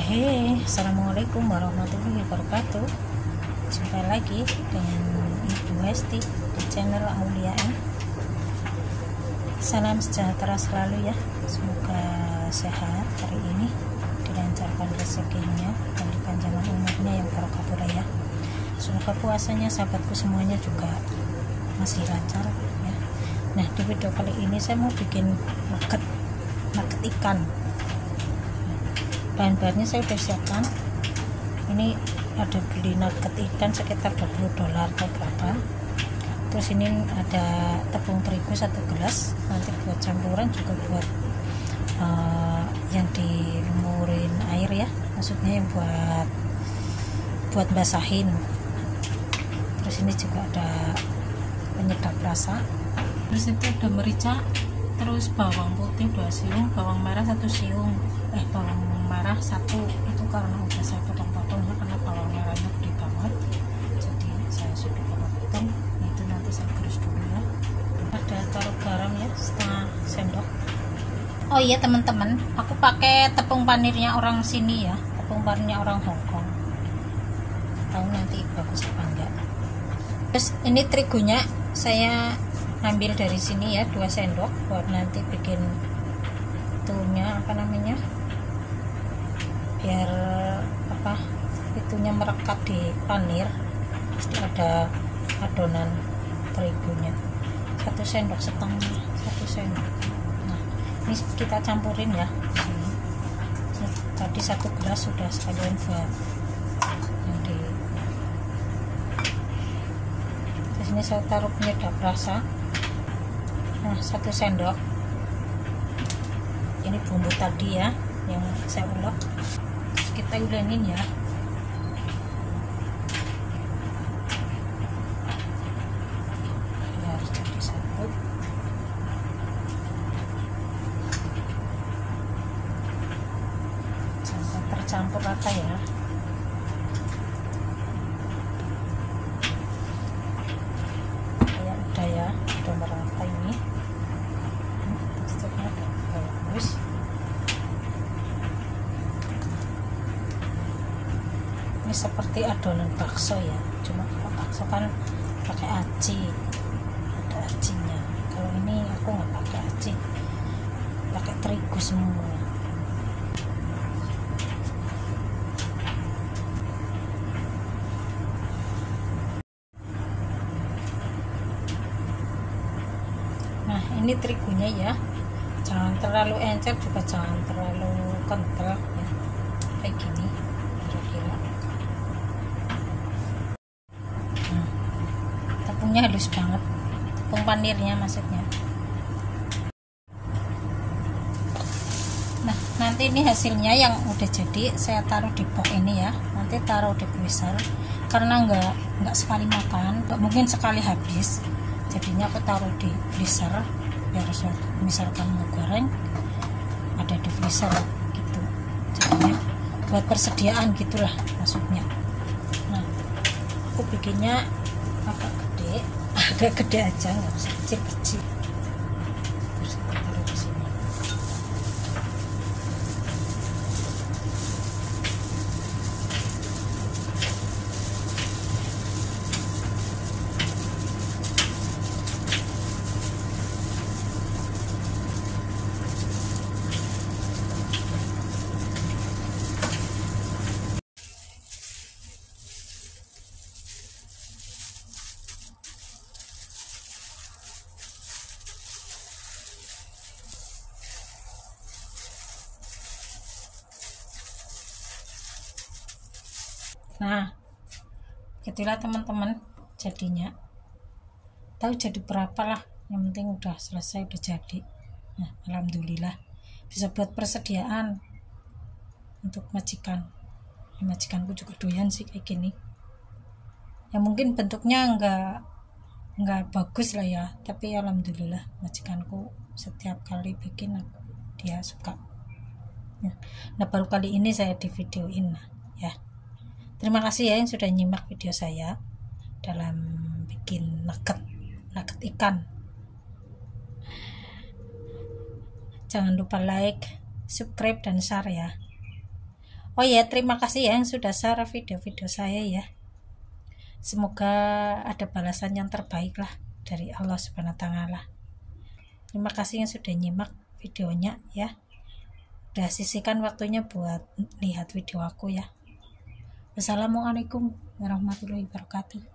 Assalamualaikum warahmatullahi wabarakatuh. Jumpa lagi dengan Ibu Hesti di channel Aulia M. Salam sejahtera selalu ya. Semoga sehat hari ini, dilancarkan rezekinya dan dipanjangkan umurnya yang barokah ya. Semoga puasanya sahabatku semuanya juga masih lancar ya. Nah, di video kali ini saya mau bikin nugget ikan. Bahan-bahannya saya sudah siapkan. Ini ada beli nugget ikan sekitar $20 atau berapa. Terus ini ada tepung terigu 1 gelas, nanti buat campuran juga buat yang dilumurin air ya, maksudnya yang buat basahin. Terus ini juga ada penyedap rasa. Terus itu ada merica, terus bawang putih 2 siung, bawang merah 1 siung, bawang merah 1, itu karena udah saya potong-potong ya, karena bawang merahnya gede banget, jadi saya sudah potong. Itu nanti saya gerus dulu ya. Ada taruh garam ya, setengah sendok. Oh iya teman-teman, aku pakai tepung panirnya orang sini ya, tepung panirnya orang Hongkong. Tahu nanti bagus apa enggak. Terus ini terigunya saya ambil dari sini ya, 2 sendok buat nanti bikin itunya apa namanya, biar itunya merekat di panir. Pasti ada adonan terigunya 1 sendok setengah, 1 sendok. Nah, ini kita campurin ya sini. Tadi 1 gelas sudah sekalian buat yang di. Terus ini saya taruh penyedap rasa. Nah, 1 sendok. Ini bumbu tadi ya yang saya ulek. Kita ulenin ya. Ini harus jadi satu. Sampai tercampur rata ya. Kayak udah ya, udah merata ini. Teksturnya udah bagus. Ini seperti adonan bakso ya, cuma kalau bakso kan pakai aci, ada acinya. Kalau ini aku nggak pakai aci, pakai terigu semua. Nah, ini terigunya ya, jangan terlalu encer juga jangan terlalu kental ya, kayak gini kira-kira. Tepungnya halus banget, tepung panirnya maksudnya. Nah, nanti ini hasilnya yang udah jadi saya taruh di box ini ya, nanti taruh di freezer karena nggak sekali makan, nggak mungkin sekali habis, jadinya aku taruh di freezer biar misalkan mau goreng ada di freezer gitu, jadinya buat persediaan gitulah maksudnya. Nah, aku bikinnya agak gede aja, nggak usah kecil-kecil. Terus kita taruh di sini. Nah, gitulah teman-teman jadinya. Tahu jadi berapa lah, yang penting udah selesai, udah jadi. Nah, alhamdulillah bisa buat persediaan untuk majikan. Majikanku juga doyan sih kayak gini. Ya mungkin bentuknya nggak bagus lah ya, tapi alhamdulillah majikanku setiap kali bikin dia suka. Nah, baru kali ini saya di videoin ya. Terima kasih ya yang sudah nyimak video saya dalam bikin nugget ikan. Jangan lupa like, subscribe, dan share ya. Oh ya, terima kasih ya yang sudah share video-video saya ya. Semoga ada balasan yang terbaik lah dari Allah Subhanahu wa taala. Terima kasih yang sudah nyimak videonya ya. Udah sisihkan waktunya buat lihat video aku ya. Wassalamualaikum warahmatullahi wabarakatuh.